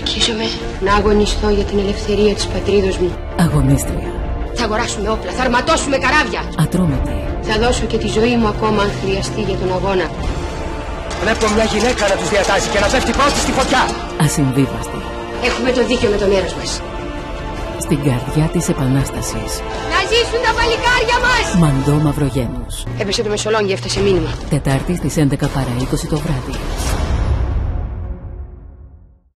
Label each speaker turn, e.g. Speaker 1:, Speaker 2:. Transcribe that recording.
Speaker 1: Αρχίζομαι να αγωνιστώ για την ελευθερία της πατρίδος μου.
Speaker 2: Αγωνίστρια.
Speaker 1: Θα αγοράσουμε όπλα, θα αρματώσουμε καράβια.
Speaker 2: Ατρόμητη.
Speaker 1: Θα δώσω και τη ζωή μου ακόμα αν χρειαστεί για τον αγώνα.
Speaker 3: Βλέπω μια γυναίκα να τους διατάζει και να πέφτει πρώτη στη φωτιά.
Speaker 2: Ασυμβίβαστη.
Speaker 1: Έχουμε το δίκιο με το μέρος μας.
Speaker 2: Στην καρδιά της Επανάστασης.
Speaker 1: Να ζήσουν τα παλικάρια μας!
Speaker 2: Μαντώ Μαυρογένους.
Speaker 1: Έπεσε το Μεσολόγγι, έφτασε μήνυμα.
Speaker 2: Τετάρτη στις 11 παρά 20 το βράδυ.